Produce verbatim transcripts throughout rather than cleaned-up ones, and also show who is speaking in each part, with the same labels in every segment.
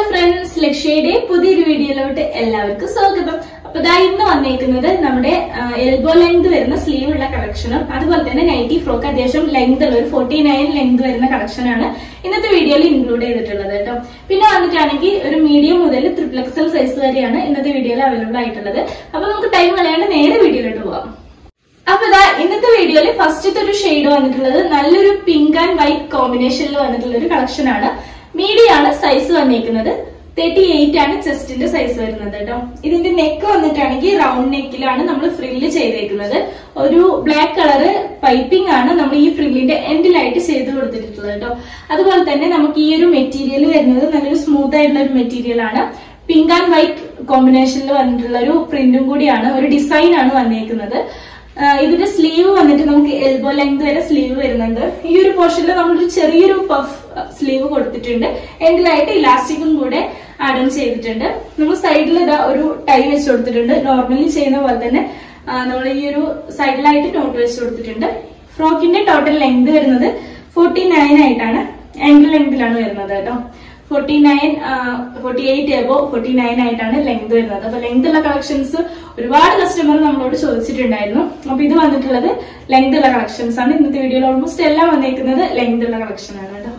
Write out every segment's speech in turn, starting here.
Speaker 1: Hello friends, Lakshayde പുതിയൊരു വീഡിയോയിലോട്ട് എല്ലാവർക്കും സ്വാഗതം. അപ്പോൾ ദാ ഇന്ന് വന്നിരിക്കുന്നത് നമ്മുടെ എൽബോ ലെങ്ത് വരുന്ന സ്ലീവ് ഉള്ള കളക്ഷനും അതുപോലെ തന്നെ നൈറ്റി ഫ്രോക്ക് അത്യാവശ്യം ലെങ്ത് ഉള്ള ഒരു ഫോർട്ടി നയൻ ലെങ്ത് വരുന്ന കളക്ഷനാണ് ഇന്നത്തെ വീഡിയോയിൽ ഇൻക്ലൂഡ് ചെയ്തിട്ടുള്ളത് കേട്ടോ. പിന്നെ വന്നിട്ടാണെങ്കിൽ ഒരു മീഡിയം മുതൽ ട്രിപ്പിൾ എക്സൽ സൈസ് വരെയാണ് ഇന്നത്തെ വീഡിയോയിൽ അവൈലബിൾ ആയിട്ടുള്ളത്. അപ്പൊ നമുക്ക് ടൈം കളയാണ്ട് നേരെ വീഡിയോയിലോട്ട് പോവാം. അപ്പൊ ഇതാ ഇന്നത്തെ വീഡിയോയിൽ ഫസ്റ്റത്തെ ഒരു ഷെയ്ഡ് വന്നിട്ടുള്ളത് നല്ലൊരു പിങ്ക് ആൻഡ് വൈറ്റ് കോമ്പിനേഷനിൽ വന്നിട്ടുള്ള ഒരു കളക്ഷൻ ആണ്. മീഡിയം ആണ് സൈസ് വന്നിരിക്കുന്നത്. തേർട്ടി എയ്റ്റ് ആണ് ചെസ്റ്റിന്റെ സൈസ് വരുന്നത് കേട്ടോ. ഇതിന്റെ നെക്ക് വന്നിട്ടാണെങ്കിൽ റൗണ്ട് നെക്കിലാണ് നമ്മൾ ഫ്രില്ല് ചെയ്തേക്കുന്നത്. ഒരു ബ്ലാക്ക് കളറ് പൈപ്പിംഗ് ആണ് നമ്മൾ ഈ ഫ്രില്ലിന്റെ എൻഡിലായിട്ട് ചെയ്ത് കൊടുത്തിട്ടുള്ളത് കേട്ടോ. അതുപോലെ തന്നെ നമുക്ക് ഈ ഒരു മെറ്റീരിയൽ വരുന്നത് നല്ലൊരു സ്മൂത്ത് ആയിട്ടുള്ള ഒരു മെറ്റീരിയൽ ആണ്. പിങ്ക് ആൻഡ് വൈറ്റ് കോമ്പിനേഷനിൽ വന്നിട്ടുള്ള ഒരു പ്രിന്റും കൂടിയാണ്, ഒരു ഡിസൈൻ ആണ് വന്നേക്കുന്നത്. ഇതിന്റെ സ്ലീവ് വന്നിട്ട് നമുക്ക് എൽബോ ലെങ്ത് വരെ സ്ലീവ് വരുന്നുണ്ട്. ഈ ഒരു പോർഷനിൽ നമ്മളൊരു ചെറിയൊരു പഫ് സ്ലീവ് കൊടുത്തിട്ടുണ്ട്. എൻഡിലായിട്ട് ഇലാസ്റ്റിക്കും കൂടെ ആഡ് ഓൺ ചെയ്തിട്ടുണ്ട്. നമ്മൾ സൈഡിൽ ഇതാ ഒരു ടൈ വെച്ച് കൊടുത്തിട്ടുണ്ട്. നോർമലി ചെയ്യുന്ന പോലെ തന്നെ നമ്മൾ ഈ ഒരു സൈഡിലായിട്ട് നോട്ട് വെച്ച് കൊടുത്തിട്ടുണ്ട്. ഫ്രോക്കിന്റെ ടോട്ടൽ ലെങ്ത് വരുന്നത് ഫോർട്ടി നയൻ ആയിട്ടാണ്, ആംഗിൾ ലെങ്തിലാണ് വരുന്നത് കേട്ടോ. Forty nine forty eight above forty nine ആയിട്ടാണ് ലെങ്ത് വരുന്നത്. അപ്പൊ ലെങ്ത് ഉള്ള കളക്ഷൻസ് ഒരുപാട് കസ്റ്റമർ നമ്മളോട് ചോദിച്ചിട്ടുണ്ടായിരുന്നു. അപ്പൊ ഇത് വന്നിട്ടുള്ളത് ലെങ്ത് ഉള്ള കളക്ഷൻസ് ആണ്. ഇന്നത്തെ വീഡിയോയിൽ ഓൾമോസ്റ്റ് എല്ലാം വന്നിരിക്കുന്നത് ലെങ്ത് ഉള്ള കളക്ഷൻ ആണ് കേട്ടോ.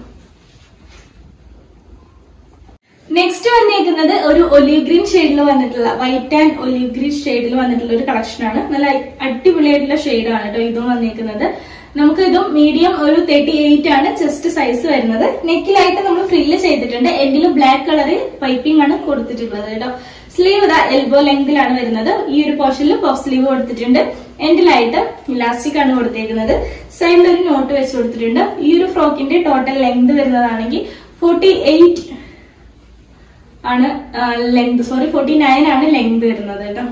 Speaker 1: നെക്സ്റ്റ് വന്നിരിക്കുന്നത് ഒരു ഒലീവ് ഗ്രീൻ ഷെയ്ഡിൽ വന്നിട്ടുള്ള വൈറ്റ് ആൻഡ് ഒലീവ് ഗ്രീൻ ഷെയ്ഡിൽ വന്നിട്ടുള്ള ഒരു കളക്ഷൻ ആണ്. നല്ല അടിപൊളിയായിട്ടുള്ള ഷെയ്ഡാണ് കേട്ടോ ഇതും വന്നിരിക്കുന്നത്. നമുക്ക് ഇതും മീഡിയം ഒരു തേർട്ടി എയ്റ്റ് ആണ് ചെസ്റ്റ് സൈസ് വരുന്നത്. നെക്കിലായിട്ട് നമ്മൾ ഫ്രില്ല് ചെയ്തിട്ടുണ്ട്. എൻഡിൽ ബ്ലാക്ക് കളറ് പൈപ്പിംഗ് ആണ് കൊടുത്തിട്ടുള്ളത് കേട്ടോ. സ്ലീവ് ഇതാ എൽബോ ലെങ്തിലാണ് വരുന്നത്. ഈ ഒരു പോർഷനിൽ പഫ് സ്ലീവ് കൊടുത്തിട്ടുണ്ട്. എൻഡിലായിട്ട് ഇലാസ്റ്റിക് ആണ് കൊടുത്തേക്കുന്നത്. സൈഡിൽ ഒരു നോട്ട് വെച്ച് കൊടുത്തിട്ടുണ്ട്. ഈ ഒരു ഫ്രോക്കിന്റെ ടോട്ടൽ ലെങ്ത് വരുന്നതാണെങ്കിൽ ഫോർട്ടി എയ്റ്റ് ആണ് ലെങ്ത്, സോറി ഫോർട്ടി നയൻ ആണ് ലെങ്ത് വരുന്നത് കേട്ടോ.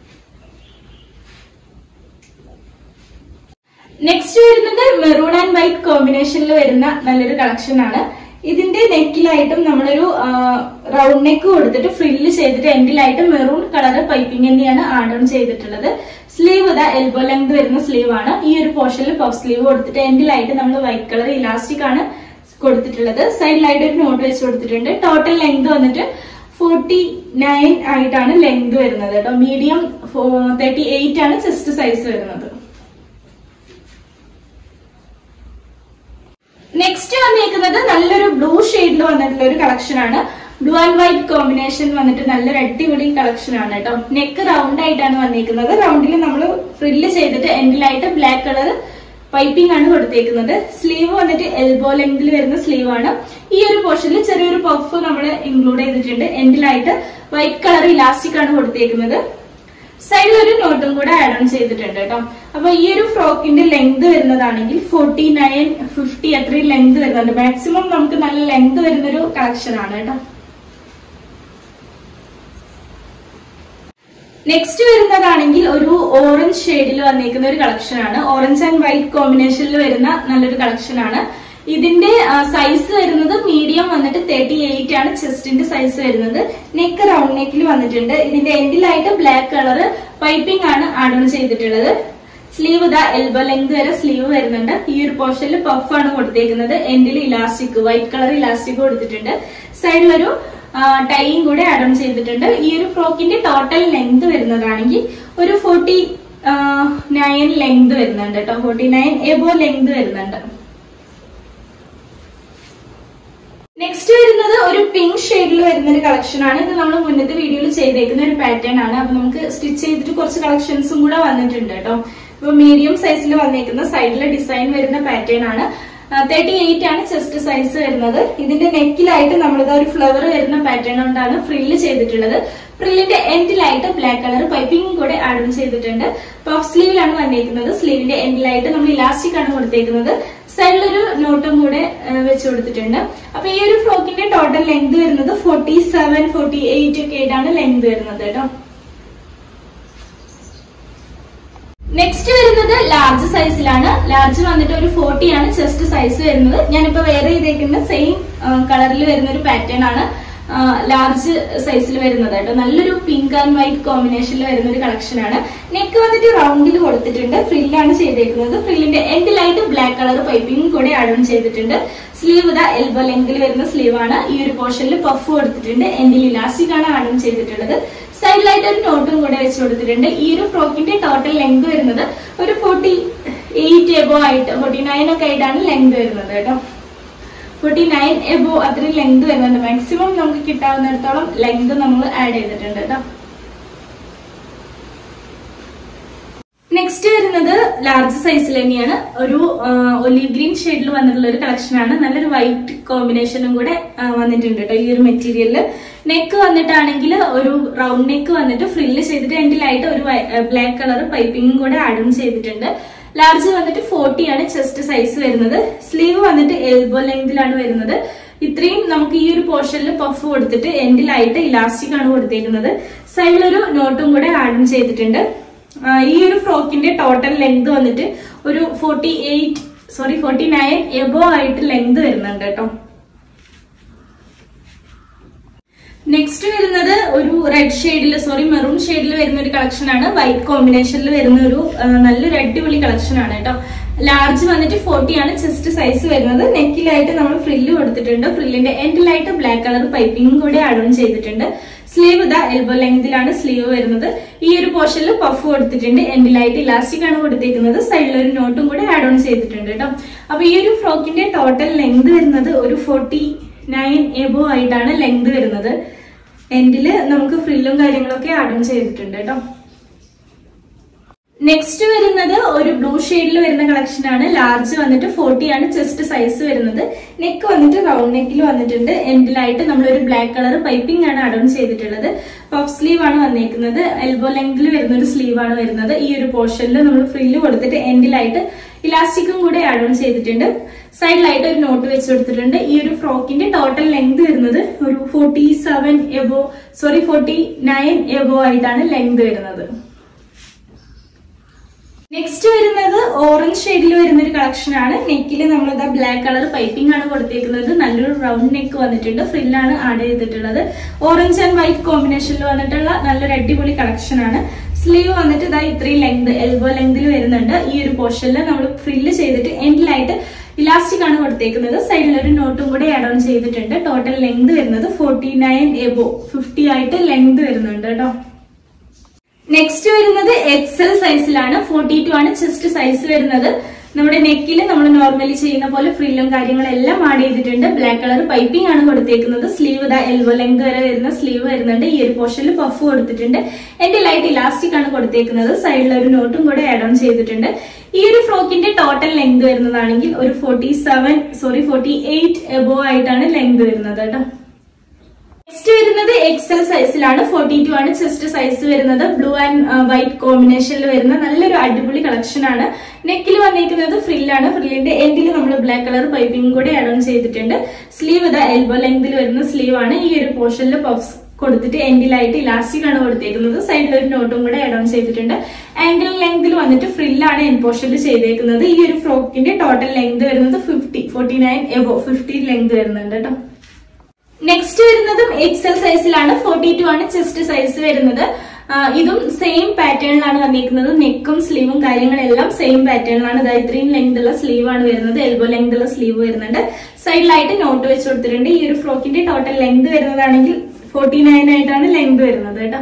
Speaker 1: നെക്സ്റ്റ് വരുന്നത് മെറൂൺ ആൻഡ് വൈറ്റ് കോമ്പിനേഷനിൽ വരുന്ന നല്ലൊരു കളക്ഷൻ ആണ്. ഇതിന്റെ നെക്കിലായിട്ടും നമ്മളൊരു റൗണ്ട് നെക്ക് കൊടുത്തിട്ട് ഫ്രില്ല് ചെയ്തിട്ട് എൻഡിലായിട്ട് മെറൂൺ കളർ പൈപ്പിംഗ് തന്നെയാണ് ആഡ് ഓൺ ചെയ്തിട്ടുള്ളത്. സ്ലീവ് ഇതാ എൽബോ ലെങ്ത് വരുന്ന സ്ലീവ് ആണ്. ഈ ഒരു പോർഷനിൽ പഫ് സ്ലീവ് കൊടുത്തിട്ട് എൻഡിലായിട്ട് നമ്മൾ വൈറ്റ് കളർ ഇലാസ്റ്റിക് ആണ് കൊടുത്തിട്ടുള്ളത്. സൈഡിലായിട്ട് ഒരു നോട്ട് വെച്ച് കൊടുത്തിട്ടുണ്ട്. ടോട്ടൽ ലെങ്ത് വന്നിട്ട് ഫോർട്ടി നയൻ ആയിട്ടാണ് ലെങ്ത് വരുന്നത് കേട്ടോ. മീഡിയം തേർട്ടി എയ്റ്റ് ആണ് ചെസ്റ്റ് സൈസ് വരുന്നത്. നെക്സ്റ്റ് വന്നിരിക്കുന്നത് നല്ലൊരു ബ്ലൂ ഷെയ്ഡിൽ വന്നിട്ടുള്ള ഒരു കളക്ഷൻ ആണ്. ബ്ലൂ ആൻഡ് വൈറ്റ് കോമ്പിനേഷൻ വന്നിട്ട് നല്ലൊരു അടിപൊളി കളക്ഷൻ ആണ് കേട്ടോ. നെക്ക് റൗണ്ട് ആയിട്ടാണ് വന്നിരിക്കുന്നത്. റൗണ്ടിൽ നമ്മൾ ഫ്രില്ല് ചെയ്തിട്ട് എൻഡിലായിട്ട് ബ്ലാക്ക് കളർ പൈപ്പിംഗ് ആണ് കൊടുത്തേക്കുന്നത്. സ്ലീവ് വന്നിട്ട് എൽബോ ലെങ്തിൽ വരുന്ന സ്ലീവ് ആണ്. ഈ ഒരു പോർഷനിൽ ചെറിയൊരു പഫ് നമ്മൾ ഇൻക്ലൂഡ് ചെയ്തിട്ടുണ്ട്. എൻഡിലായിട്ട് വൈറ്റ് കളർ ഇലാസ്റ്റിക് ആണ് കൊടുത്തേക്കുന്നത്. സൈഡിൽ ഒരു നോട്ടും കൂടെ ആഡ് ഓൺ ചെയ്തിട്ടുണ്ട് കേട്ടോ. അപ്പൊ ഈ ഒരു ഫ്രോക്കിന്റെ ലെങ്ത് വരുന്നതാണെങ്കിൽ ഫോർട്ടി നയൻ ഫിഫ്റ്റി അത്രയും ലെങ്ത് വരുന്നുണ്ട്. മാക്സിമം നമുക്ക് നല്ല ലെങ്ത് വരുന്നൊരു കളക്ഷൻ ആണ് കേട്ടോ. നെക്സ്റ്റ് വരുന്നതാണെങ്കിൽ ഒരു ഓറഞ്ച് ഷെയ്ഡിൽ വന്നിരിക്കുന്ന ഒരു കളക്ഷൻ ആണ്. ഓറഞ്ച് ആൻഡ് വൈറ്റ് കോമ്പിനേഷനിൽ വരുന്ന നല്ലൊരു കളക്ഷൻ ആണ്. ഇതിന്റെ സൈസ് വരുന്നത് മീഡിയം വന്നിട്ട് തേർട്ടി എയ്റ്റ് ആണ് ചെസ്റ്റിന്റെ സൈസ് വരുന്നത്. നെക്ക് റൗണ്ട് നെക്കിൽ വന്നിട്ടുണ്ട്. ഇതിന്റെ എൻഡിലായിട്ട് ബ്ലാക്ക് കളർ പൈപ്പിംഗ് ആണ് ആഡ് ഓൺ ചെയ്തിട്ടുള്ളത്. സ്ലീവ് ഇതാ എൽബോ ലെങ്ത് വരെ സ്ലീവ് വരുന്നുണ്ട്. ഈ ഒരു പോർഷനിൽ പഫ് ആണ് കൊടുത്തേക്കുന്നത്. എൻഡിൽ ഇലാസ്റ്റിക് വൈറ്റ് കളർ ഇലാസ്റ്റിക് കൊടുത്തിട്ടുണ്ട്. സൈഡിലൊരു ടൈയും കൂടെ ആഡ് ഓൺ ചെയ്തിട്ടുണ്ട്. ഈ ഒരു ഫ്രോക്കിന്റെ ടോട്ടൽ ലെങ്ത് വരുന്നതാണെങ്കിൽ ഒരു ഫോർട്ടി നയൻ ലെങ്ത് വരുന്നുണ്ട് കേട്ടോ. ഫോർട്ടി നയൻ എബോ ലെങ്ത് വരുന്നുണ്ട്. നെക്സ്റ്റ് വരുന്നത് ഒരു പിങ്ക് ഷെയ്ഡിൽ വരുന്ന ഒരു കളക്ഷൻ ആണ്. ഇത് നമ്മൾ മുന്നത്തെ വീഡിയോയിൽ ചെയ്തേക്കുന്ന ഒരു പാറ്റേൺ ആണ്. അപ്പൊ നമുക്ക് സ്റ്റിച്ച് ചെയ്തിട്ട് കുറച്ച് കളക്ഷൻസും കൂടെ വന്നിട്ടുണ്ട് കേട്ടോ. ഇപ്പൊ മീഡിയം സൈസിൽ വന്നേക്കുന്ന സൈഡിലെ ഡിസൈൻ വരുന്ന പാറ്റേൺ ആണ്. തേർട്ടി എയ്റ്റ് ആണ് ചെസ്റ്റ് സൈസ് വരുന്നത്. ഇതിന്റെ നെക്കിലായിട്ട് നമ്മളിത് ഒരു ഫ്ലവർ വരുന്ന പാറ്റേൺ കൊണ്ടാണ് ഫ്രില്ല് ചെയ്തിട്ടുള്ളത്. ഫ്രില്ലിന്റെ എൻഡിലായിട്ട് ബ്ലാക്ക് കളർ പൈപ്പിംഗ് കൂടെ ആഡ് ഓൺ ചെയ്തിട്ടുണ്ട്. പഫ് സ്ലീവിലാണ് വന്നിരിക്കുന്നത്. സ്ലീവിന്റെ എൻഡിലായിട്ട് നമ്മൾ ഇലാസ്റ്റിക് ആണ് കൊടുത്തേക്കുന്നത്. സൈഡിലൊരു നോട്ടും കൂടെ വെച്ച് കൊടുത്തിട്ടുണ്ട്. അപ്പൊ ഈ ഒരു ഫ്രോക്കിന്റെ ടോട്ടൽ ലെങ്ത് വരുന്നത് ഫോർട്ടി സെവൻ ഫോർട്ടി എയ്റ്റ് ഒക്കെ ആയിട്ടാണ് ലെങ്ത് വരുന്നത് കേട്ടോ. നെക്സ്റ്റ് വരുന്നത് ലാർജ് സൈസിലാണ്. ലാർജ് വന്നിട്ട് ഒരു ഫോർട്ടി ആണ് ചെസ്റ്റ് സൈസ് വരുന്നത്. ഞാനിപ്പോ വേറെ ചെയ്തേക്കുന്ന സെയിം കളറിൽ വരുന്ന ഒരു പാറ്റേൺ ആണ്. ലാർജ് സൈസിൽ വരുന്നത് കേട്ടോ. നല്ലൊരു പിങ്ക് ആൻഡ് വൈറ്റ് കോമ്പിനേഷനിൽ വരുന്ന ഒരു കളക്ഷൻ ആണ്. നെക്ക് വന്നിട്ട് റൗണ്ടിൽ കൊടുത്തിട്ടുണ്ട്, ഫ്രില്ലാണ് ചെയ്തേക്കുന്നത്. ഫ്രില്ലിന്റെ എൻഡിലായിട്ട് ബ്ലാക്ക് കളർ പൈപ്പിംഗ് കൂടെ ആഡ് ഓൺ ചെയ്തിട്ടുണ്ട്. സ്ലീവ് ഇതാ എൽബോ ലെങ്തിൽ വരുന്ന സ്ലീവ് ആണ്. ഈ ഒരു പോർഷനിൽ പഫ് കൊടുത്തിട്ടുണ്ട്, എൻഡിൽ ഇലാസ്റ്റിക് ആണ് ആഡ് ഓൺ ചെയ്തിട്ടുള്ളത്. സൈഡിലായിട്ട് ഒരു നോട്ടും കൂടെ വെച്ച് കൊടുത്തിട്ടുണ്ട്. ഈ ഒരു ഫ്രോക്കിന്റെ ടോട്ടൽ ലെങ്ത് വരുന്നത് ഒരു ഫോർട്ടി എയ്റ്റ് എബോ ആയിട്ട് ഫോർട്ടി നയൻ ഒക്കെ ആയിട്ടാണ് ലെങ്ത് വരുന്നത് കേട്ടോ. ഫോർട്ടി നയൻ എബോ അത്രയും ലെങ്ത് വരുന്നുണ്ട്. മാക്സിമം നമുക്ക് കിട്ടാവുന്നിടത്തോളം ലെങ്ത് നമ്മൾ ആഡ് ചെയ്തിട്ടുണ്ട് കേട്ടോ. നെക്സ്റ്റ് വരുന്നത് ലാർജ് സൈസിൽ തന്നെയാണ്. ഒരു ഒലീവ് ഗ്രീൻ ഷെയ്ഡിൽ വന്നിട്ടുള്ള ഒരു കളക്ഷൻ ആണ്. നല്ലൊരു വൈറ്റ് കോമ്പിനേഷനും കൂടെ വന്നിട്ടുണ്ട് കേട്ടോ ഈ ഒരു മെറ്റീരിയലില്. നെക്ക് വന്നിട്ടാണെങ്കിൽ ഒരു റൗണ്ട് നെക്ക് വന്നിട്ട് ഫ്രില്ല് ചെയ്തിട്ട് എൻഡിലായിട്ട് ഒരു ബ്ലാക്ക് കളർ പൈപ്പിംഗും കൂടെ ആഡ് ഓൺ ചെയ്തിട്ടുണ്ട്. ലാർജ് വന്നിട്ട് ഫോർട്ടി ആണ് ചെസ്റ്റ് സൈസ് വരുന്നത്. സ്ലീവ് വന്നിട്ട് എൽബോ ലെങ്തിലാണ് വരുന്നത്. ഇത്രയും നമുക്ക് ഈ ഒരു പോർഷനിൽ പഫ് കൊടുത്തിട്ട് എൻഡിലായിട്ട് ഇലാസ്റ്റിക് ആണ് കൊടുത്തേക്കുന്നത്. സൈഡിലൊരു നോട്ടും കൂടെ ആഡ് ഓൺ ചെയ്തിട്ടുണ്ട്. ഈ ഒരു ഫ്രോക്കിന്റെ ടോട്ടൽ ലെങ്ത് വന്നിട്ട് ഒരു forty eight sorry forty nine above ആയിട്ട് ലെങ്ത് വരുന്നുണ്ട് കേട്ടോ. നെക്സ്റ്റ് വരുന്നത് ഒരു റെഡ് ഷെയ്ഡിൽ സോറി മെറൂൺ ഷെയ്ഡിൽ വരുന്ന ഒരു കളക്ഷൻ ആണ്. വൈറ്റ് കോമ്പിനേഷനിൽ വരുന്ന ഒരു നല്ലൊരു അടിപൊളി കളക്ഷൻ ആണ് കേട്ടോ. ലാർജ് വന്നിട്ട് ഫോർട്ടി ആണ് ചെസ്റ്റ് സൈസ് വരുന്നത്. നെക്കിലായിട്ട് നമ്മൾ ഫ്രില്ല് കൊടുത്തിട്ടുണ്ട്. ഫ്രില്ലിന്റെ എൻഡിലായിട്ട് ബ്ലാക്ക് കളർ പൈപ്പിംഗും കൂടെ ആഡ് ഓൺ ചെയ്തിട്ടുണ്ട്. സ്ലീവ് ഇതാ എൽബോ ലെങ്തിലാണ് സ്ലീവ് വരുന്നത്. ഈ ഒരു പോർഷനിൽ പഫ് കൊടുത്തിട്ടുണ്ട്, എൻഡിലായിട്ട് ഇലാസ്റ്റിക് ആണ് കൊടുത്തിരിക്കുന്നത്. സൈഡിൽ ഒരു നോട്ടും കൂടെ ആഡ് ഓൺ ചെയ്തിട്ടുണ്ട് കേട്ടോ. അപ്പൊ ഈ ഒരു ഫ്രോക്കിന്റെ ടോട്ടൽ ലെങ്ത് വരുന്നത് ഒരു ഫോർട്ടി നയൻ എബോ ആയിട്ടാണ് ലെങ്ത് വരുന്നത്. എൻഡില് നമുക്ക് ഫ്രില്ലും കാര്യങ്ങളൊക്കെ ആഡ് ഓൺ ചെയ്തിട്ടുണ്ട് കേട്ടോ. നെക്സ്റ്റ് വരുന്നത് ഒരു ബ്ലൂ ഷെയ്ഡിൽ വരുന്ന കളക്ഷൻ ആണ്. ലാർജ് വന്നിട്ട് ഫോർട്ടി ആണ് ചെസ്റ്റ് സൈസ് വരുന്നത്. നെക്ക് വന്നിട്ട് റൗണ്ട് നെക്കിൽ വന്നിട്ടുണ്ട്. എൻഡിലായിട്ട് നമ്മളൊരു ബ്ലാക്ക് കളർ പൈപ്പിംഗ് ആണ് ആഡ് ഓൺ ചെയ്തിട്ടുള്ളത്. പഫ് സ്ലീവ് ആണ് വന്നേക്കുന്നത്. എൽബോ ലെങ്തിൽ വരുന്ന ഒരു സ്ലീവ് ആണ് വരുന്നത്. ഈ ഒരു പോർഷനിൽ നമ്മൾ ഫ്രില്ല് കൊടുത്തിട്ട് എൻഡിലായിട്ട് ഇലാസ്റ്റിക്കും കൂടെ ആഡ് ഓൺ ചെയ്തിട്ടുണ്ട്. സൈഡിലായിട്ട് ഒരു നോട്ട് വെച്ച് കൊടുത്തിട്ടുണ്ട്. ഈ ഒരു ഫ്രോക്കിന്റെ ടോട്ടൽ ലെങ്ത് വരുന്നത് ഒരു forty seven above sorry forty nine above ആയിട്ടാണ് ലെങ്ത് വരുന്നത്. നെക്സ്റ്റ് വരുന്നത് ഓറഞ്ച് ഷെയ്ഡിൽ വരുന്ന ഒരു കളക്ഷൻ ആണ്. നെക്കിൽ നമ്മളിതാ ബ്ലാക്ക് കളർ പൈപ്പിംഗ് ആണ് കൊടുത്തേക്കുന്നത്. നല്ലൊരു റൗണ്ട് നെക്ക് വന്നിട്ടുണ്ട്. ഫ്രില്ലാണ് ആഡ് ചെയ്തിട്ടുള്ളത്. ഓറഞ്ച് ആൻഡ് വൈറ്റ് കോമ്പിനേഷനിൽ വന്നിട്ടുള്ള നല്ലൊരു അടിപൊളി കളക്ഷൻ ആണ്. സ്ലീവ് വന്നിട്ട് ഇതാ ഇത്രയും ലെങ്ത് എൽബോ ലെങ്തിൽ വരുന്നുണ്ട്. ഈ ഒരു പോർഷനിൽ നമ്മൾ ഫ്രില്ല് ചെയ്തിട്ട് എൻഡിലായിട്ട് ഇലാസ്റ്റിക് ആണ് കൊടുത്തേക്കുന്നത്. സൈഡിൽ ഒരു നോട്ടും കൂടെ ആഡ് ഓൺ ചെയ്തിട്ടുണ്ട്. ടോട്ടൽ ലെങ്ത് വരുന്നത് ഫോർട്ടി നയൻ എബോ ഫിഫ്റ്റി ആയിട്ട് ലെങ്ത് വരുന്നുണ്ട് കേട്ടോ. നെക്സ്റ്റ് വരുന്നത് എക്സൽ സൈസിലാണ്. ഫോർട്ടി ടു ആണ് ചെസ്റ്റ് സൈസ് വരുന്നത്. നമ്മുടെ നെക്കിൽ നമ്മൾ നോർമലി ചെയ്യുന്ന പോലെ ഫ്രില്ലും കാര്യങ്ങളെല്ലാം ആഡ് ചെയ്തിട്ടുണ്ട്. ബ്ലാക്ക് കളർ പൈപ്പിംഗ് ആണ് കൊടുത്തേക്കുന്നത്. സ്ലീവ് ഇതാ എൽബോ ലെങ്ത് വരെ വരുന്ന സ്ലീവ് വരുന്നുണ്ട്. ഈ ഒരു പോർഷനിൽ പഫ് കൊടുത്തിട്ടുണ്ട്. എന്റെ ലൈറ്റ് ഇലാസ്റ്റിക് ആണ് കൊടുത്തേക്കുന്നത്. സൈഡിൽ ഒരു നോട്ടും കൂടെ ആഡ് ഓൺ ചെയ്തിട്ടുണ്ട്. ഈ ഒരു ഫ്രോക്കിന്റെ ടോട്ടൽ ലെങ്ത് വരുന്നതാണെങ്കിൽ ഒരു forty seven sorry forty eight above ആയിട്ടാണ് ലെങ്ത് വരുന്നത് കേട്ടോ. നെക്സ്റ്റ് വരുന്നത് എക്സൽ സൈസിലാണ്. ഫോർട്ടി ടു ആണ് ചെസ്റ്റ് സൈസ് വരുന്നത്. ബ്ലൂ ആൻഡ് വൈറ്റ് കോമ്പിനേഷനിൽ വരുന്ന നല്ലൊരു അടിപൊളി കളക്ഷൻ ആണ്. നെക്കിൽ വന്നിരിക്കുന്നത് ഫ്രില്ലാണ്. ഫ്രില്ലിന്റെ എൻഡിൽ നമ്മൾ ബ്ലാക്ക് കളർ പൈപ്പിംഗ് കൂടെ ആഡ് ഓൺ ചെയ്തിട്ടുണ്ട്. സ്ലീവ് ഇതാ എൽബോ ലെങ്തിൽ വരുന്ന സ്ലീവ് ആണ്. ഈ ഒരു പോർഷനിൽ പഫ്സ് കൊടുത്തിട്ട് എൻഡിലായിട്ട് ഇലാസ്റ്റിക് ആണ് കൊടുത്തേക്കുന്നത്. സൈഡിൽ ഒരു നോട്ടും കൂടെ ആഡ് ഓൺ ചെയ്തിട്ടുണ്ട്. ആംഗിൾ ലെങ്തിൽ വന്നിട്ട് ഫ്രില്ലാണ് എൻ പോർഷനിൽ ചെയ്തേക്കുന്നത്. ഈ ഒരു ഫ്രോക്കിന്റെ ടോട്ടൽ ലെങ്ത് വരുന്നത് fifty forty nine above fifty length വരുന്നുണ്ട് കേട്ടോ. നെക്സ്റ്റ് വരുന്നതും എക്സൽ സൈസിലാണ്. ഫോർട്ടി ടു ആണ് ചെസ്റ്റ് സൈസ് വരുന്നത്. ഇതും സെയിം പാറ്റേണിലാണ് വന്നിരിക്കുന്നത്. നെക്കും സ്ലീവും കാര്യങ്ങളെല്ലാം സെയിം പാറ്റേണിലാണ്. ഇതാ ഇത്രയും ലെങ്ത് ഉള്ള സ്ലീവ് ആണ് വരുന്നത്. എൽബോ ലെങ്ത് ഉള്ള സ്ലീവ് വരുന്നുണ്ട്. സൈഡിലായിട്ട് നോട്ട് വെച്ച് കൊടുത്തിട്ടുണ്ട്. ഈ ഒരു ഫ്രോക്കിന്റെ ടോട്ടൽ ലെങ്ത് വരുന്നതാണെങ്കിൽ ഫോർട്ടി നയൻ ആയിട്ടാണ് ലെങ്ത് വരുന്നത് കേട്ടോ.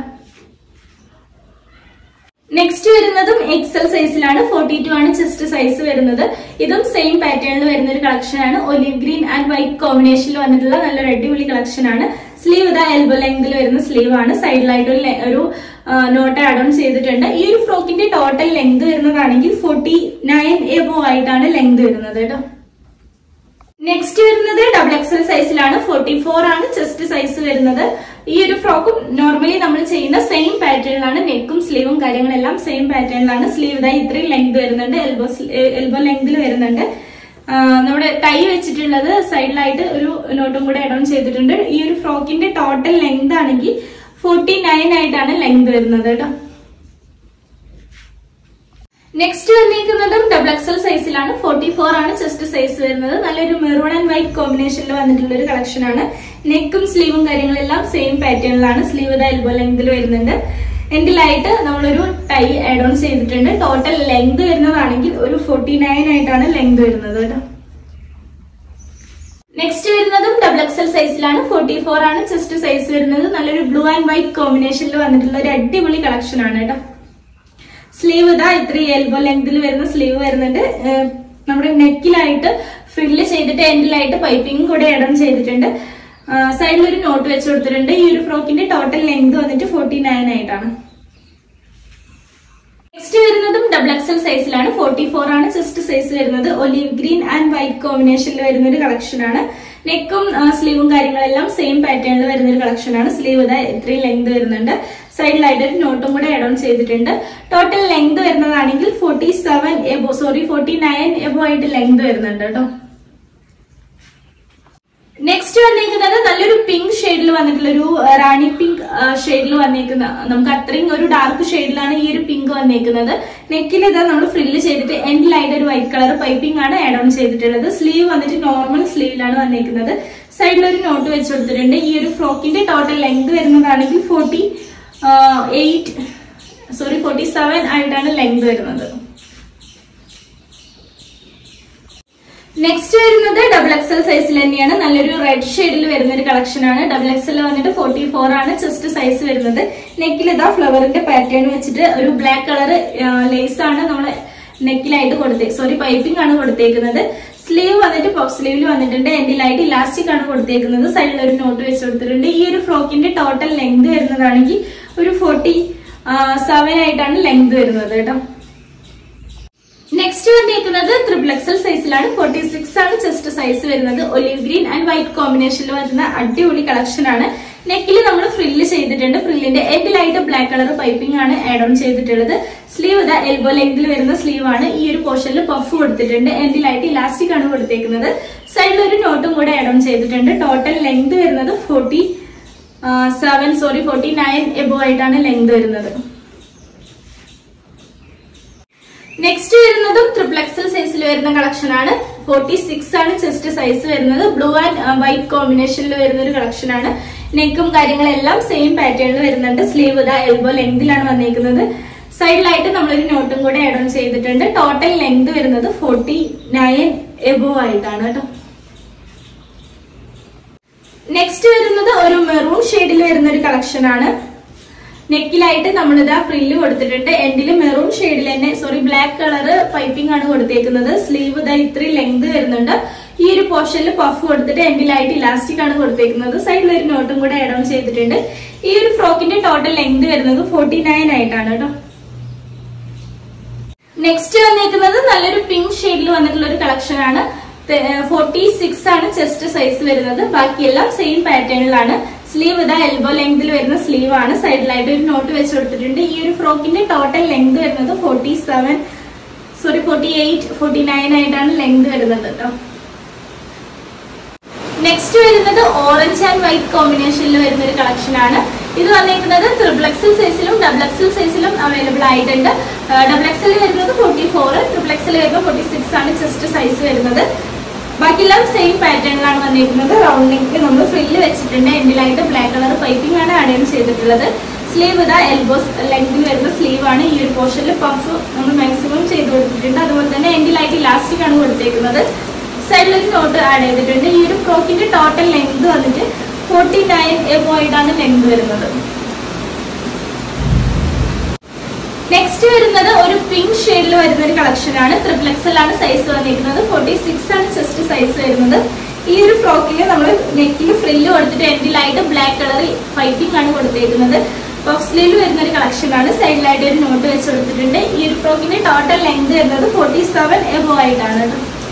Speaker 1: നെക്സ്റ്റ് വരുന്നതും എക്സൽ സൈസിലാണ്. ഫോർട്ടി ടു ആണ് ചെസ്റ്റ് സൈസ് വരുന്നത്. ഇതും സെയിം പാറ്റേണിൽ വരുന്ന ഒരു കളക്ഷൻ ആണ്. ഒലിവ് ഗ്രീൻ ആൻഡ് വൈറ്റ് കോമ്പിനേഷനിൽ വന്നിട്ടുള്ള നല്ലൊരു അടിപൊളി കളക്ഷൻ ആണ്. സ്ലീവ് ഇതാ എൽബോ ലെങ്തിൽ വരുന്ന സ്ലീവ് ആണ്. സൈഡിലായിട്ട് ഒരു നോട്ട് ആഡ് ഓൺ ചെയ്തിട്ടുണ്ട്. ഈ ഒരു ഫ്രോക്കിന്റെ ടോട്ടൽ ലെങ്ത് വരുന്നതാണെങ്കിൽ ഫോർട്ടി നയൻ എബോ ആയിട്ടാണ് ലെങ്ത് വരുന്നത് കേട്ടോ. നെക്സ്റ്റ് വരുന്നത് ഡബിൾ എക്സൽ സൈസിലാണ്. ഫോർട്ടി ഫോർ ആണ് ചെസ്റ്റ് സൈസ് വരുന്നത്. ഈ ഒരു ഫ്രോക്കും നോർമലി നമ്മൾ ചെയ്യുന്ന സെയിം പാറ്റേണിലാണ്. നെക്കും സ്ലീവും കാര്യങ്ങളെല്ലാം സെയിം പാറ്റേണിലാണ്. സ്ലീവ് ഇതായി ഇത്രയും ലെങ്ത് വരുന്നുണ്ട്. എൽബോ എൽബോ ലെങ്തിൽ വരുന്നുണ്ട്. നമ്മുടെ ടൈ വെച്ചിട്ടുള്ളത് സൈഡിലായിട്ട് ഒരു നോട്ടും കൂടെ ആഡ് ഓൺ ചെയ്തിട്ടുണ്ട്. ഈ ഒരു ഫ്രോക്കിന്റെ ടോട്ടൽ ലെങ്ത് ആണെങ്കിൽ ഫോർട്ടി നയൻ ആയിട്ടാണ് ലെങ്ത് വരുന്നത് കേട്ടോ. നെക്സ്റ്റ് വന്നിരിക്കുന്നതും ഡബിൾ എക്സൽ സൈസിലാണ്. ഫോർട്ടി ഫോർ ആണ് ചെസ്റ്റ് സൈസ് വരുന്നത്. നല്ലൊരു മെറൂൺ ആൻഡ് വൈറ്റ് കോമ്പിനേഷനിൽ വന്നിട്ടുള്ള ഒരു കളക്ഷൻ ആണ്. നെക്കും സ്ലീവും കാര്യങ്ങളെല്ലാം സെയിം പാറ്റേണിലാണ്. സ്ലീവ് എൽബോ ലെങ്തിൽ വരുന്നുണ്ട്. എൻഡിലായിട്ട് നമ്മളൊരു ടൈ ആഡ് ഓൺ ചെയ്തിട്ടുണ്ട്. ടോട്ടൽ ലെങ്ത് വരുന്നതാണെങ്കിൽ ഒരു ഫോർട്ടി നയൻ ആയിട്ടാണ് ലെങ്ത് വരുന്നത് കേട്ടോ. നെക്സ്റ്റ് വരുന്നതും ഡബിൾ എക്സൽ സൈസിലാണ്. ഫോർട്ടി ഫോർ ആണ് ചെസ്റ്റ് സൈസ് വരുന്നത്. നല്ലൊരു ബ്ലൂ ആൻഡ് വൈറ്റ് കോമ്പിനേഷനിൽ വന്നിട്ടുള്ള ഒരു അടിപൊളി കളക്ഷൻ ആണ് കേട്ടോ. സ്ലീവ് ഇതാ ഇത്രയും എൽബോ ലെങ്തിൽ വരുന്ന സ്ലീവ് വരുന്നുണ്ട്. നമ്മുടെ നെക്കിലായിട്ട് ഫ്രില്ല് ചെയ്തിട്ട് എൻഡിലായിട്ട് പൈപ്പിംഗ് കൂടെ ആഡ് ഓൺ ചെയ്തിട്ടുണ്ട്. സൈഡിൽ ഒരു നോട്ട് വെച്ച് കൊടുത്തിട്ടുണ്ട്. ഈ ഒരു ഫ്രോക്കിന്റെ ടോട്ടൽ ലെങ്ത് വന്നിട്ട് ഫോർട്ടി നയൻ ആയിട്ടാണ്. നെക്സ്റ്റ് വരുന്നതും ഡബിൾ എക്സൽ സൈസിലാണ്. ഫോർട്ടി ഫോർ ആണ് ചെസ്റ്റ് സൈസ് വരുന്നത്. ഒലീവ് ഗ്രീൻ ആൻഡ് വൈറ്റ് കോമ്പിനേഷനിൽ വരുന്ന ഒരു കളക്ഷൻ ആണ്. നെക്കും സ്ലീവും കാര്യങ്ങളെല്ലാം സെയിം പാറ്റേണിൽ വരുന്ന ഒരു കളക്ഷൻ ആണ്. സ്ലീവ് ഇതാ ഇത്രയും ലെങ്ത് വരുന്നുണ്ട്. സൈഡിലായിട്ട് ഒരു നോട്ടും കൂടെ ആഡ് ഓൺ ചെയ്തിട്ടുണ്ട്. ടോട്ടൽ ലെങ്ത് വരുന്നതാണെങ്കിൽ forty seven above sorry forty nine above ആയിട്ട് ലെങ്ത് വരുന്നുണ്ട് കേട്ടോ. നെക്സ്റ്റ് വന്നേക്കുന്നത് നല്ലൊരു പിങ്ക് ഷെയ്ഡിൽ വന്നിട്ടുള്ള ഒരു റാണി പിങ്ക് ഷെയ്ഡിൽ വന്നേക്കുന്ന, നമുക്ക് അത്രയും ഒരു ഡാർക്ക് ഷെയ്ഡിലാണ് ഈ ഒരു പിങ്ക് വന്നേക്കുന്നത്. നെക്കിൽ ഇതാ നമ്മൾ ഫ്രില്ല് ചെയ്തിട്ട് എൻഡിലായിട്ട് ഒരു വൈറ്റ് കളർ പൈപ്പിംഗ് ആണ് ആഡ് ഓൺ ചെയ്തിട്ടുള്ളത്. സ്ലീവ് വന്നിട്ട് നോർമൽ സ്ലീവിലാണ് വന്നേക്കുന്നത്. സൈഡിൽ ഒരു നോട്ട് വെച്ച് കൊടുത്തിട്ടുണ്ട്. ഈ ഒരു ഫ്രോക്കിന്റെ ടോട്ടൽ ലെങ്ത് വരുന്നതാണെങ്കിൽ forty eight sorry forty seven ആയിട്ടാണ് ലെങ്ത് വരുന്നത്. നെക്സ്റ്റ് വരുന്നത് ഡബിൾ എക്സൽ സൈസിൽ തന്നെയാണ്. നല്ലൊരു റെഡ് ഷെയ്ഡിൽ വരുന്ന ഒരു കളക്ഷൻ ആണ്. ഡബിൾ എക്സൽ വന്നിട്ട് ഫോർട്ടി ഫോർ ആണ് ചെസ്റ്റ് സൈസ് വരുന്നത്. നെക്കിൽ ഇതാ ഫ്ലവറിന്റെ പാറ്റേൺ വെച്ചിട്ട് ഒരു ബ്ലാക്ക് കളർ ലേസ് ആണ് നമ്മൾ നെക്കിലായിട്ട് കൊടുത്തേ സോറി പൈപ്പിംഗ് ആണ് കൊടുത്തേക്കുന്നത്. സ്ലീവ് വന്നിട്ട് പഫ് സ്ലീവിൽ വന്നിട്ടുണ്ട്. എൻഡിലായിട്ട് ഇലാസ്റ്റിക് ആണ് കൊടുത്തേക്കുന്നത്. സൈഡിൽ ഒരു നോട്ട് വെച്ച് കൊടുത്തിട്ടുണ്ട്. ഈ ഒരു ഫ്രോക്കിന്റെ ടോട്ടൽ ലെങ്ത് വരുന്നതാണെങ്കിൽ ഒരു ഫോർട്ടി സെവൻ ആയിട്ടാണ് ലെങ്ത് വരുന്നത് കേട്ടോ. നെക്സ്റ്റ് വന്നിരിക്കുന്നത് ട്രിപ്പിൾ എക്സൽ സൈസിലാണ്. ഫോർട്ടി സിക്സ് ആണ് ചെസ്റ്റ് സൈസ് വരുന്നത്. ഒലിവ് ഗ്രീൻ ആൻഡ് വൈറ്റ് കോമ്പിനേഷനിൽ വരുന്ന അടിപൊളി കളക്ഷൻ ആണ്. നെക്കിൽ നമ്മൾ ഫ്രില്ല് ചെയ്തിട്ടുണ്ട്. ഫ്രില്ലിന്റെ എൻഡിലായിട്ട് ബ്ലാക്ക് കളർ പൈപ്പിംഗ് ആണ് ആഡ് ഓൺ ചെയ്തിട്ടുള്ളത്. സ്ലീവ് ഇതാ എൽബോ ലെങ്തിൽ വരുന്ന സ്ലീവ് ആണ്. ഈ ഒരു പോർഷനിൽ പഫ് കൊടുത്തിട്ടുണ്ട്. എൻഡിലായിട്ട് ഇലാസ്റ്റിക് ആണ് കൊടുത്തേക്കുന്നത്. സൈഡിൽ ഒരു നോട്ടും കൂടെ ആഡ് ഓൺ ചെയ്തിട്ടുണ്ട്. ടോട്ടൽ ലെങ്ത് വരുന്നത് forty seven sorry forty nine above ആയിട്ടാണ് ലെങ്ത് വരുന്നത്. നെക്സ്റ്റ് വരുന്നതും ട്രിപ്പിൾ എക്സൽ സൈസിൽ വരുന്ന കളക്ഷൻ ആണ്. ഫോർട്ടി സിക്സ് ആണ് ചെസ്റ്റ് സൈസ് വരുന്നത്. ബ്ലൂ ആൻഡ് വൈറ്റ് കോമ്പിനേഷനിൽ വരുന്ന ഒരു കളക്ഷൻ ആണ്. നെക്കും കാര്യങ്ങളെല്ലാം സെയിം പാറ്റേണിൽ വരുന്നുണ്ട്. സ്ലീവ് ഇതാ എൽബോ ലെങ്തിലാണ് വന്നിരിക്കുന്നത്. സൈഡിലായിട്ട് നമ്മളൊരു നോട്ടും കൂടെ ആഡ് ഓൺ ചെയ്തിട്ടുണ്ട്. ടോട്ടൽ ലെങ്ത് വരുന്നത് ഫോർട്ടി നയൻ എബോ ആയിട്ടാണ് കേട്ടോ. നെക്സ്റ്റ് വരുന്നത് ഒരു മെറൂൺ ഷെയ്ഡിൽ വരുന്ന ഒരു കളക്ഷൻ ആണ്. നെക്കിലായിട്ട് നമ്മളിതാ ഫ്രില്ല് കൊടുത്തിട്ടുണ്ട്. എൻഡിൽ മെറൂൺ ഷെയ്ഡിൽ തന്നെ സോറി ബ്ലാക്ക് കളർ പൈപ്പിംഗ് ആണ് കൊടുത്തേക്കുന്നത്. സ്ലീവ് ഇതാ ഇത്രയും ലെങ്ത് വരുന്നുണ്ട്. ഈ ഒരു പോർഷനിൽ പഫ് കൊടുത്തിട്ട് എൻഡിലായിട്ട് ഇലാസ്റ്റിക് ആണ് കൊടുത്തേക്കുന്നത്. സൈഡിൽ ഒരു നോട്ടും കൂടെ ആഡ് ഓൺ ചെയ്തിട്ടുണ്ട്. ഈ ഒരു ഫ്രോക്കിന്റെ ടോട്ടൽ ലെങ്ത് വരുന്നത് ഫോർട്ടി നയൻ ആയിട്ടാണ് കേട്ടോ. നെക്സ്റ്റ് വന്നേക്കുന്നത് നല്ലൊരു പിങ്ക് ഷെയ്ഡിൽ വന്നിട്ടുള്ള ഒരു കളക്ഷൻ ആണ്. ഫോർട്ടി സിക്സ് ആണ് ചെസ്റ്റ് സൈസ് വരുന്നത്. ബാക്കിയെല്ലാം സെയിം പാറ്റേണിലാണ്. സ്ലീവ് ഇതാ എൽബോ ലെങ്തിൽ വരുന്ന സ്ലീവ് ആണ്. സൈഡിലായിട്ട് ഒരു നോട്ട് വെച്ച് കൊടുത്തിട്ടുണ്ട്. ഈ ഒരു ഫ്രോക്കിന്റെ ടോട്ടൽ ലെങ്ത് വരുന്നത് forty seven sorry forty eight forty nine ആയിട്ടാണ് ലെങ്ത് വരുന്നത് കേട്ടോ. നെക്സ്റ്റ് വരുന്നത് ഓറഞ്ച് ആൻഡ് വൈറ്റ് കോമ്പിനേഷനിൽ വരുന്ന ഒരു കളക്ഷൻ ആണ്. ഇത് വന്നിരിക്കുന്നത് ട്രിപ്പിൾ എക്സൽ സൈസിലും ഡബിൾ എക്സൽ സൈസിലും അവൈലബിൾ ആയിട്ടുണ്ട്. ഡബിൾ എക്സൽ വരുന്നത് ഫോർട്ടി ഫോർ ട്രിപ്പിൾ എക്സൽ വരുമ്പോൾ ഫോർട്ടി സിക്സ് ആണ് ചെസ്റ്റ് സൈസ് വരുന്നത്. ബാക്കിയെല്ലാം സെയിം പാറ്റേണിലാണ് വന്നിരിക്കുന്നത്. റൗണ്ട് നെക്ക് നമ്മൾ ഫ്രില്ല് വെച്ചിട്ടുണ്ട്. എൻഡിലായിട്ട് ബ്ലാക്ക് കളർ പൈപ്പിംഗ് ആണ് ആഡ് ഓൺ ചെയ്തിട്ടുള്ളത്. സ്ലീവ് ഇതാ എൽബോ ലെങ്തിൽ വരുന്ന സ്ലീവ് ആണ്. ഈ ഒരു പോർഷനിൽ പഫ് നമ്മൾ മാക്സിമം ചെയ്ത് കൊടുത്തിട്ടുണ്ട്. അതുപോലെ തന്നെ എൻഡിലായിട്ട് ഇലാസ്റ്റിക് ആണ് കൊടുത്തേക്കുന്നത്. സൈഡിലൊരു നോട്ട് ആഡ് ചെയ്തിട്ടുണ്ട്. ഈ ഒരു ഫ്രോക്കിന്റെ ടോട്ടൽ ലെങ്ത് വന്നിട്ട് ഫോർട്ടി നയൻ എബോ ആയിട്ടാണ് ലെങ്ത് വരുന്നത്. നെക്സ്റ്റ് വരുന്നത് ഒരു പിങ്ക് ഷെയ്ഡിൽ വരുന്ന ഒരു കളക്ഷൻ ആണ്. ട്രിപ്പിൾ എക്സൽ ആണ് സൈസ് വന്നിരിക്കുന്നത്. ഫോർട്ടി സിക്സ് ആണ് ചെസ്റ്റ് സൈസ് വരുന്നത്. ഈ ഒരു ഫ്രോക്കിൽ നമ്മൾ നെക്കിൽ ഫ്രില്ല് കൊടുത്തിട്ട് എൻഡിലായിട്ട് ബ്ലാക്ക് കളർ പൈപ്പിംഗ് ആണ് കൊടുത്തേക്കുന്നത്. പഫ് സ്ലീവ് വരുന്ന ഒരു കളക്ഷൻ ആണ്. സൈഡിലായിട്ട് ഒരു നോട്ട് വെച്ച് കൊടുത്തിട്ടുണ്ട്. ഈ ഒരു ഫ്രോക്കിന്റെ ടോട്ടൽ ലെങ്ത് വരുന്നത് ഫോർട്ടി സെവൻ എബോ ആയിട്ടാണ്.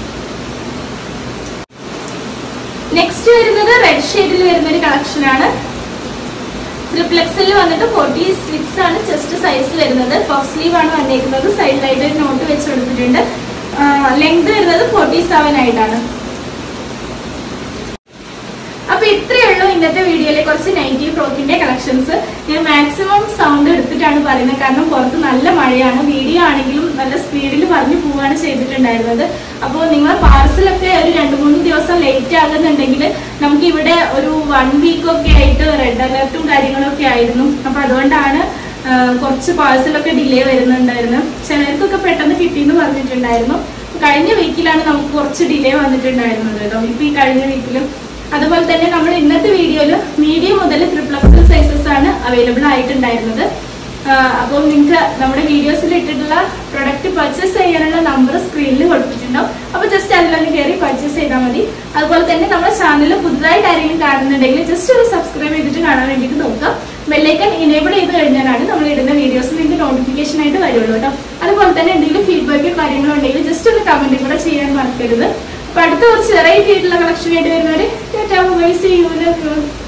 Speaker 1: നെക്സ്റ്റ് വരുന്നത് റെഡ് ഷെയ്ഡിൽ വരുന്ന ഒരു കളക്ഷൻ ആണ്. ട്രിപ്പിൾ എക്സൽ വന്നിട്ട് ഫോർട്ടി സിക്സ് ആണ് ചെസ്റ്റ് സൈസ് വരുന്നത്. പഫ് സ്ലീവ് ആണ് വന്നിരിക്കുന്നത്. സൈഡിലായിട്ട് ഒരു നോട്ട് വെച്ച് കൊടുത്തിട്ടുണ്ട്. ലെങ്ത് വരുന്നത് ഫോർട്ടി സെവൻ ആയിട്ടാണ്. അപ്പൊ ഇത്രയേ ഉള്ളൂ ഇന്നത്തെ വീഡിയോയിലെ കുറച്ച് നൈറ്റി ഫ്രോക്കിന്റെ കളക്ഷൻസ്. ഞാൻ മാക്സിമം സൗണ്ട് എടുത്തിട്ടാണ് പറയുന്നത്, കാരണം പുറത്ത് നല്ല മഴയാണ്. വീഡിയോ ആണെങ്കിലും നല്ല സ്പീഡിൽ പറഞ്ഞു പോവുകയാണ് ചെയ്തിട്ടുണ്ടായിരുന്നത്. അപ്പോൾ നിങ്ങൾ പാർസലൊക്കെ ഒരു രണ്ടു മൂന്ന് ദിവസം ലേറ്റ് ആകുന്നുണ്ടെങ്കിൽ നമുക്ക് ഇവിടെ ഒരു വൺ വീക്കൊക്കെ ആയിട്ട് റെഡ് അലർട്ടും കാര്യങ്ങളൊക്കെ ആയിരുന്നു. അപ്പൊ അതുകൊണ്ടാണ് കുറച്ച് പാഴ്സലൊക്കെ ഡിലേ വരുന്നുണ്ടായിരുന്നു. ചിലർക്കൊക്കെ പെട്ടെന്ന് കിട്ടിയെന്ന് പറഞ്ഞിട്ടുണ്ടായിരുന്നു. കഴിഞ്ഞ വീക്കിലാണ് നമുക്ക് കുറച്ച് ഡിലേ വന്നിട്ടുണ്ടായിരുന്നത് കേട്ടോ, ഇപ്പൊ ഈ കഴിഞ്ഞ വീക്കിലും. അതുപോലെ തന്നെ നമ്മൾ ഇന്നത്തെ വീഡിയോയിൽ മീഡിയം മുതൽ ട്രിപ്പിൾ എക്സൽ സൈസസ് ആണ് അവൈലബിൾ ആയിട്ടുണ്ടായിരുന്നത്. അപ്പോൾ നിങ്ങൾക്ക് നമ്മുടെ വീഡിയോസിൽ ഇട്ടിട്ടുള്ള പ്രൊഡക്റ്റ് പർച്ചേസ് ചെയ്യാനുള്ള നമ്പർ സ്ക്രീനിൽ കൊടുത്തിട്ടുണ്ടാവും. അപ്പോൾ ജസ്റ്റ് അതിലൊന്ന് കയറി പർച്ചേസ് ചെയ്താൽ മതി. അതുപോലെ തന്നെ നമ്മുടെ ചാനൽ പുതുതായിട്ട് ആരെങ്കിലും കാണുന്നുണ്ടെങ്കിൽ ജസ്റ്റ് ഒന്ന് സബ്സ്ക്രൈബ് ചെയ്തിട്ട് കാണാൻ വേണ്ടിയിട്ട് നോക്കാം. ബെല്ലൈക്കൺ ഇനേബിൾ ചെയ്ത് കഴിഞ്ഞാലാണ് നമ്മൾ ഇടുന്ന വീഡിയോസ് നിങ്ങൾക്ക് നോട്ടിഫിക്കേഷൻ ആയിട്ട് വരുള്ളൂ കേട്ടോ. അതുപോലെ തന്നെ എന്തെങ്കിലും ഫീഡ്ബാക്കോ കാര്യങ്ങളോ ഉണ്ടെങ്കിൽ ജസ്റ്റ് ഒന്ന് കമന്റ് കൂടെ ചെയ്യാൻ മറക്കരുത്. അപ്പൊ അടുത്ത കുറച്ച് വെറൈറ്റി ആയിട്ടുള്ള കളക്ഷൻ ആയിട്ട് വരുന്നവരെ